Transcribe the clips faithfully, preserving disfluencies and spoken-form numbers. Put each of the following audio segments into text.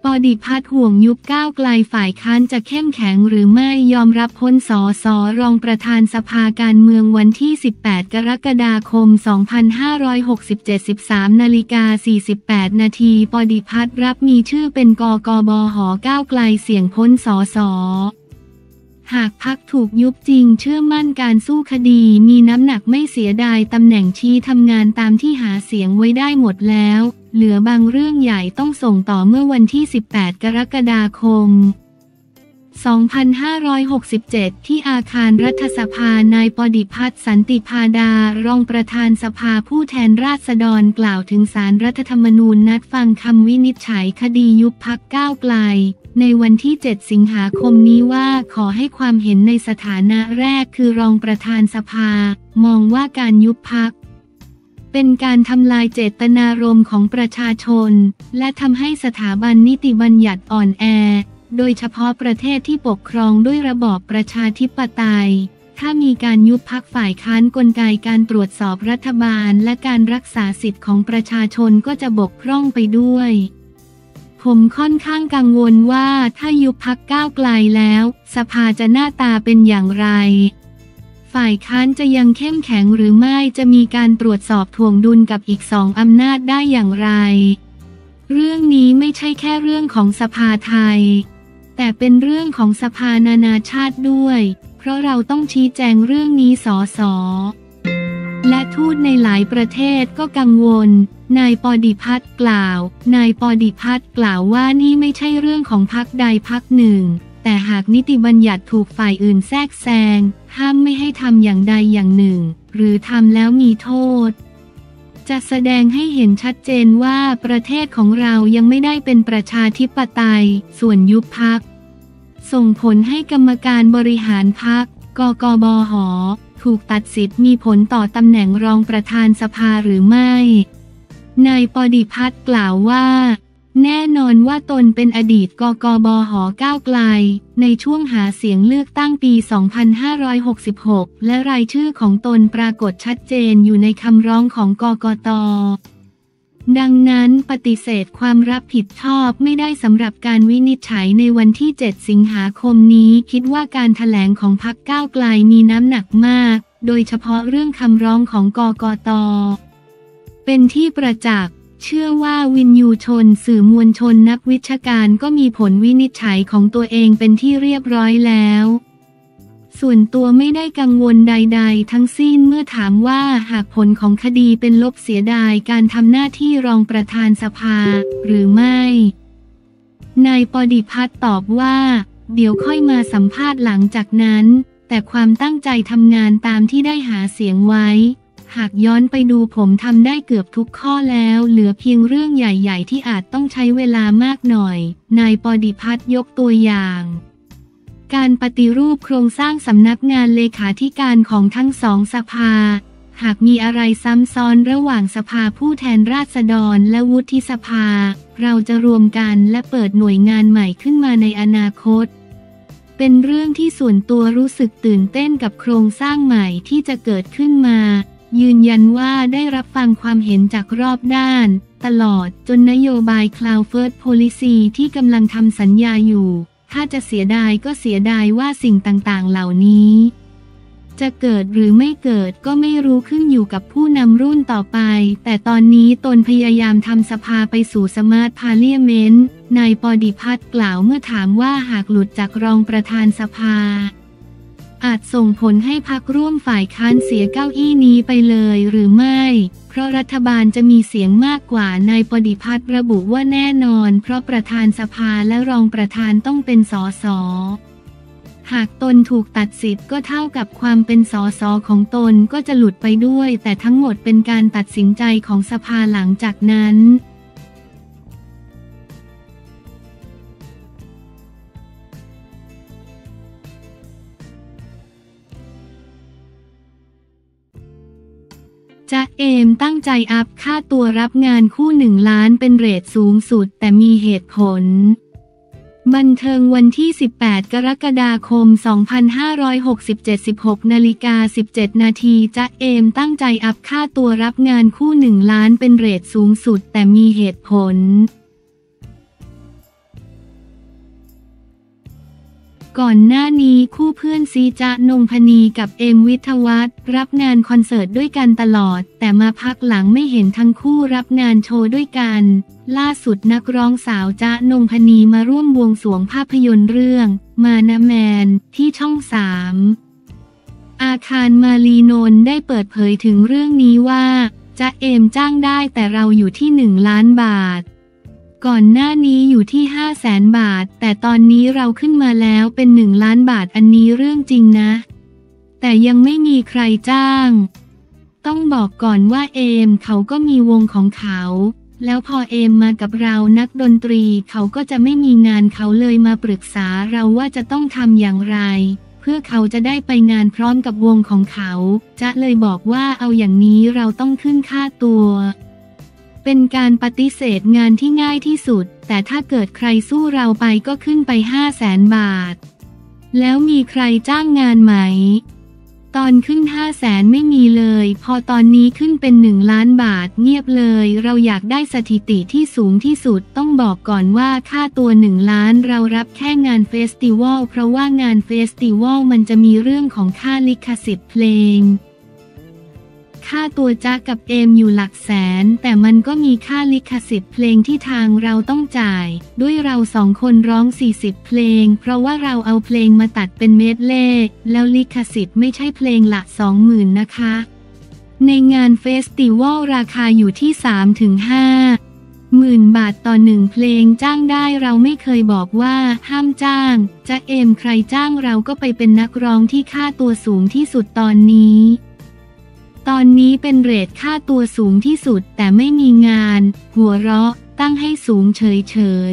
ดิพัฒน์ห่วงยุบก้าวไกลฝ่ายค้านจะเข้มแข็งหรือไม่ยอมรับพ้นสสรองประธานสภาการเมืองวันที่สิบแปดกรกฎาคมสองพันห้าร้อยหกสิบเจ็ด สิบสามนาฬิกาสี่สิบแปดนาทีปดิพัฒน์รับมีชื่อเป็นกกบหก้าวไกลเสี่ยงพ้นสสหากพรรคถูกยุบจริงเชื่อมั่นการสู้คดีมีน้ำหนักไม่เสียดายตำแหน่งชี้ทำงานตามที่หาเสียงไว้ได้หมดแล้วเหลือบางเรื่องใหญ่ต้องส่งต่อเมื่อวันที่สิบแปดกรกฎาคมสองพันห้าร้อยหกสิบเจ็ดที่อาคารรัฐสภานายปดิพัฒน์สันติพาดารองประธานสภาผู้แทนราษฎรกล่าวถึงศาลรัฐธรรมนูญนัดฟังคำวินิจฉัยคดียุบพรรคก้าวไกลในวันที่เจ็ดสิงหาคมนี้ว่าขอให้ความเห็นในสถานะแรกคือรองประธานสภามองว่าการยุบพรรคเป็นการทำลายเจตนารมณ์ของประชาชนและทำให้สถาบันนิติบัญญัติอ่อนแอโดยเฉพาะประเทศที่ปกครองด้วยระบอบประชาธิปไตยถ้ามีการยุบพรรคฝ่ายค้านกลไกการตรวจสอบรัฐบาลและการรักษาสิทธิของประชาชนก็จะบกพร่องไปด้วยผมค่อนข้างกังวลว่าถ้ายุบพรรคก้าวไกลแล้วสภาจะหน้าตาเป็นอย่างไรฝ่ายค้านจะยังเข้มแข็งหรือไม่จะมีการตรวจสอบถ่วงดุลกับอีกสองอำนาจได้อย่างไรเรื่องนี้ไม่ใช่แค่เรื่องของสภาไทยแต่เป็นเรื่องของสภานานาชาติด้วยเพราะเราต้องชี้แจงเรื่องนี้สสและทูตในหลายประเทศก็กังวลนายปดิพัฒน์กล่าวนายปดิพัฒน์กล่าวว่านี่ไม่ใช่เรื่องของพรรคใดพรรคหนึ่งแต่หากนิติบัญญัติถูกฝ่ายอื่นแทรกแซงห้ามไม่ให้ทำอย่างใดอย่างหนึ่งหรือทำแล้วมีโทษจะแสดงให้เห็นชัดเจนว่าประเทศของเรายังไม่ได้เป็นประชาธิปไตยส่วนยุบพรรคส่งผลให้กรรมการบริหารพรรคกกบหถูกตัดสิทธิ์มีผลต่อตำแหน่งรองประธานสภาหรือไม่นายปดิพัฒน์กล่าวว่าแน่นอนว่าตนเป็นอดีตกกบหก้าวไกลในช่วงหาเสียงเลือกตั้งปี สองพันห้าร้อยหกสิบหก และรายชื่อของตนปรากฏชัดเจนอยู่ในคำร้องของกกต.ดังนั้นปฏิเสธความรับผิดชอบไม่ได้สำหรับการวินิจฉัยในวันที่เจ็ดสิงหาคมนี้คิดว่าการแถลงของพรรคก้าวไกลมีน้ำหนักมากโดยเฉพาะเรื่องคำร้องของกกต.เป็นที่ประจักษ์เชื่อว่าวินยูชนสื่อมวลชนนักวิชาการก็มีผลวินิจฉัยของตัวเองเป็นที่เรียบร้อยแล้วส่วนตัวไม่ได้กังวลใดๆทั้งสิ้นเมื่อถามว่าหากผลของคดีเป็นลบเสียดายการทำหน้าที่รองประธานสภาหรือไม่นายปดิพัฒน์ตอบว่าเดี๋ยวค่อยมาสัมภาษณ์หลังจากนั้นแต่ความตั้งใจทำงานตามที่ได้หาเสียงไว้หากย้อนไปดูผมทำได้เกือบทุกข้อแล้วเหลือเพียงเรื่องใหญ่ๆที่อาจต้องใช้เวลามากหน่อยนายปดิพัฒน์ยกตัวอย่างการปฏิรูปโครงสร้างสำนักงานเลขาธิการของทั้งสองสภาหากมีอะไรซ้ำซ้อนระหว่างสภาผู้แทนราษฎรและวุฒิสภาเราจะรวมกันและเปิดหน่วยงานใหม่ขึ้นมาในอนาคตเป็นเรื่องที่ส่วนตัวรู้สึกตื่นเต้นกับโครงสร้างใหม่ที่จะเกิดขึ้นมายืนยันว่าได้รับฟังความเห็นจากรอบด้านตลอดจนนโยบาย Cloud First Policy ที่กำลังทำสัญญาอยู่ถ้าจะเสียดายก็เสียดายว่าสิ่งต่างๆเหล่านี้จะเกิดหรือไม่เกิดก็ไม่รู้ขึ้นอยู่กับผู้นำรุ่นต่อไปแต่ตอนนี้ตนพยายามทำสภาไปสู่สมาร์ทพาร์เลียเมนต์นายปดิพัฒน์กล่าวเมื่อถามว่าหากหลุดจากรองประธานสภาอาจส่งผลให้พรรคร่วมฝ่ายค้านเสียเก้าอี้นี้ไปเลยหรือไม่เพราะรัฐบาลจะมีเสียงมากกว่านายปดิพัฒน์ระบุว่าแน่นอนเพราะประธานสภาและรองประธานต้องเป็นสสหากตนถูกตัดสิทธิ์ก็เท่ากับความเป็นสสของตนก็จะหลุดไปด้วยแต่ทั้งหมดเป็นการตัดสินใจของสภาหลังจากนั้นจ๊ะเอมตั้งใจอัพค่าตัวรับงานคู่หนึ่งล้านเป็นเรทสูงสุดแต่มีเหตุผลบันเทิงวันที่สิบแปดกรกฎาคมสองพันห้าร้อยหกสิบเจ็ด สิบหกนาฬิกาสิบเจ็ดนาทีจ๊ะเอมตั้งใจอัพค่าตัวรับงานคู่หนึ่งล้านเป็นเรทสูงสุดแต่มีเหตุผลก่อนหน้านี้คู่เพื่อนซีจ๊ะนงพนีกับเอมวิทยวัฒน์รับงานคอนเสิร์ตด้วยกันตลอดแต่มาพักหลังไม่เห็นทั้งคู่รับงานโชว์ด้วยกันล่าสุดนักร้องสาวจ๊ะนงพนีมาร่วมบวงสรวงภาพยนตร์เรื่องมานะแมนที่ช่องสามอาคารมารีนนท์ได้เปิดเผยถึงเรื่องนี้ว่าจ๊ะเอมจ้างได้แต่เราอยู่ที่หนึ่งล้านบาทก่อนหน้านี้อยู่ที่ห้าแสนบาทแต่ตอนนี้เราขึ้นมาแล้วเป็นหนึ่งล้านบาทอันนี้เรื่องจริงนะแต่ยังไม่มีใครจ้างต้องบอกก่อนว่าเอมเขาก็มีวงของเขาแล้วพอเอมมากับเรานักดนตรีเขาก็จะไม่มีงานเขาเลยมาปรึกษาเราว่าจะต้องทำอย่างไรเพื่อเขาจะได้ไปงานพร้อมกับวงของเขาจ๊ะเลยบอกว่าเอาอย่างนี้เราต้องขึ้นค่าตัวเป็นการปฏิเสธงานที่ง่ายที่สุดแต่ถ้าเกิดใครสู้เราไปก็ขึ้นไปห้าแสนบาทแล้วมีใครจ้างงานไหมตอนขึ้นห้าแสนไม่มีเลยพอตอนนี้ขึ้นเป็นหนึ่งล้านบาทเงียบเลยเราอยากได้สถิติที่สูงที่สุดต้องบอกก่อนว่าค่าตัวหนึ่งล้านเรารับแค่งานเฟสติวัลเพราะว่างานเฟสติวัลมันจะมีเรื่องของค่าลิขสิทธิ์เพลงค่าตัวจ๊ะกับเอมอยู่หลักแสนแต่มันก็มีค่าลิขสิทธิ์เพลงที่ทางเราต้องจ่ายด้วยเราสองคนร้องสี่สิบเพลงเพราะว่าเราเอาเพลงมาตัดเป็นเมดเล่แล้วลิขสิทธิ์ไม่ใช่เพลงละสองหมื่นนะคะในงานเฟสติวัลราคาอยู่ที่ สามถึงห้า หมื่นบาทต่อหนึ่งเพลงจ้างได้เราไม่เคยบอกว่าห้ามจ้างจ๊ะเอมใครจ้างเราก็ไปเป็นนักร้องที่ค่าตัวสูงที่สุดตอนนี้ตอนนี้เป็นเรทค่าตัวสูงที่สุดแต่ไม่มีงานหัวเราะตั้งให้สูงเฉย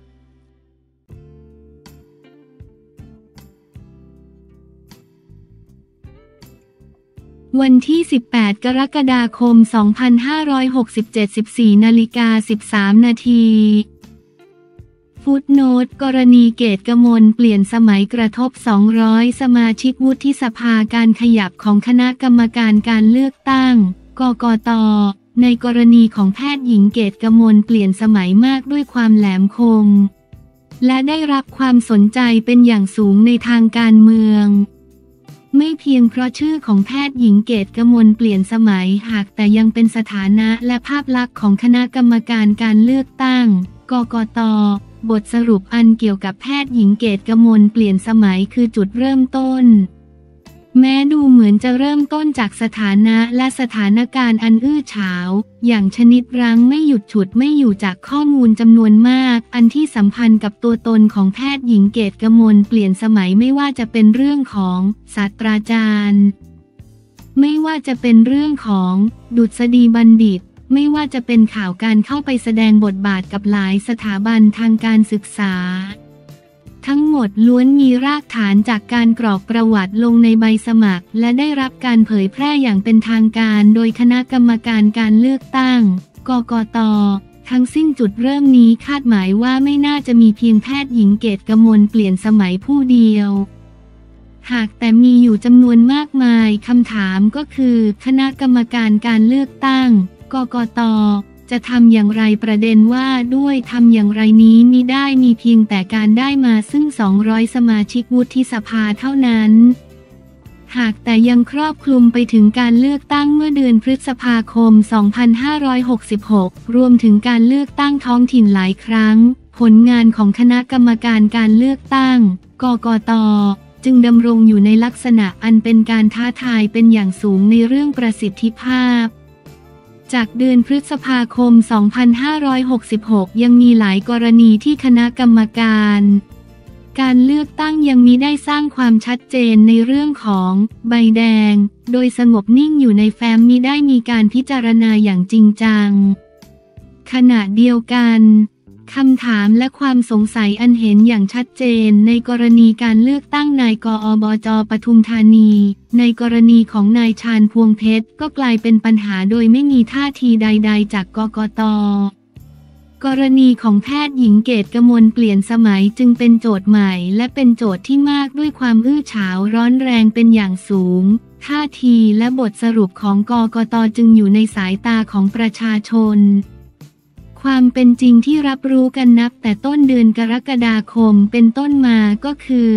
ๆวันที่สิบแปดกรกฎาคมสองพันห้าร้อยหกสิบเจ็ด สิบสี่นาฬิกาสิบสามนาทีฟุตโนตกรณีเกตกมลเปลี่ยนสมัยกระทบสองร้อยสมาชิกวุฒิสภาการขยับของคณะกรรมการการเลือกตั้งกกต.ในกรณีของแพทย์หญิงเกตกมลเปลี่ยนสมัยมากด้วยความแหลมคมและได้รับความสนใจเป็นอย่างสูงในทางการเมืองไม่เพียงเพราะชื่อของแพทย์หญิงเกตกมลเปลี่ยนสมัยหากแต่ยังเป็นสถานะและภาพลักษณ์ของคณะกรรมการการเลือกตั้งกกต.บทสรุปอันเกี่ยวกับแพทย์หญิงเกตกมลเปลี่ยนสมัยคือจุดเริ่มต้นแม้ดูเหมือนจะเริ่มต้นจากสถานะและสถานการณ์อันอื้อฉาวอย่างชนิดรั้งไม่หยุดฉุดไม่อยู่จากข้อมูลจำนวนมากอันที่สัมพันธ์กับตัวตนของแพทย์หญิงเกตกมลเปลี่ยนสมัยไม่ว่าจะเป็นเรื่องของศาสตราจารย์ไม่ว่าจะเป็นเรื่องของดุษฎีบัณฑิตไม่ว่าจะเป็นข่าวการเข้าไปแสดงบทบาทกับหลายสถาบันทางการศึกษาทั้งหมดล้วนมีรากฐานจากการกรอกประวัติลงในใบสมัครและได้รับการเผยแพร่อย่างเป็นทางการโดยคณะกรรมการการเลือกตั้งกกต.ทั้งสิ้นจุดเริ่มนี้คาดหมายว่าไม่น่าจะมีเพียงแพทย์หญิงเกตกมลเปลี่ยนสมัยผู้เดียวหากแต่มีอยู่จำนวนมากมายคำถามก็คือคณะกรรมการการเลือกตั้งกกต.จะทำอย่างไรประเด็นว่าด้วยทำอย่างไรนี้มิได้มีเพียงแต่การได้มาซึ่งสองร้อยสมาชิกวุฒิสภาเท่านั้นหากแต่ยังครอบคลุมไปถึงการเลือกตั้งเมื่อเดือนพฤษภาคมสองพันห้าร้อยหกสิบหกรวมถึงการเลือกตั้งท้องถิ่นหลายครั้งผลงานของคณะกรรมการการเลือกตั้งกกต.จึงดำรงอยู่ในลักษณะอันเป็นการท้าทายเป็นอย่างสูงในเรื่องประสิทธิภาพจากเดือนพฤษภาคมสองพันห้าร้อยหกสิบหกยังมีหลายกรณีที่คณะกรรมการการเลือกตั้งยังมิได้สร้างความชัดเจนในเรื่องของใบแดงโดยสงบนิ่งอยู่ในแฟ้มมิได้มีการพิจารณาอย่างจริงจังขณะเดียวกันคำถามและความสงสัยอันเห็นอย่างชัดเจนในกรณีการเลือกตั้งนายกอบจ.ปทุมธานีในกรณีของนายชาญพวงเพชรก็กลายเป็นปัญหาโดยไม่มีท่าทีใดๆจากกกต.กรณีของแพทย์หญิงเกตกมลเปลี่ยนสมัยจึงเป็นโจทย์ใหม่และเป็นโจทย์ที่มากด้วยความอื้อฉาวร้อนแรงเป็นอย่างสูงท่าทีและบทสรุปของกกต.จึงอยู่ในสายตาของประชาชนความเป็นจริงที่รับรู้กันนับแต่ต้นเดือนกรกฎาคมเป็นต้นมาก็คือ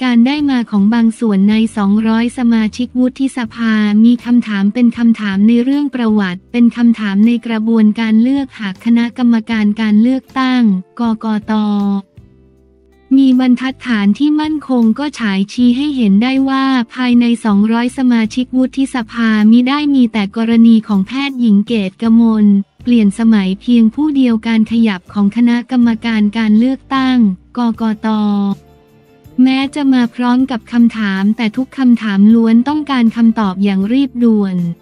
การได้มาของบางส่วนในสองร้อยสมาชิกวุฒิสภามีคำถามเป็นคำถามในเรื่องประวัติเป็นคำถามในกระบวนการเลือกหากคณะกรรมการการเลือกตั้งกกต.มีบรรทัดฐานที่มั่นคงก็ฉายชี้ให้เห็นได้ว่าภายในสองร้อยสมาชิกวุฒิสภามิได้มีแต่กรณีของแพทย์หญิงเกตกมลเปลี่ยนสมัยเพียงผู้เดียวการขยับของคณะกรรมการการเลือกตั้งกกต.แม้จะมาพร้อมกับคำถามแต่ทุกคำถามล้วนต้องการคำตอบอย่างรีบด่วน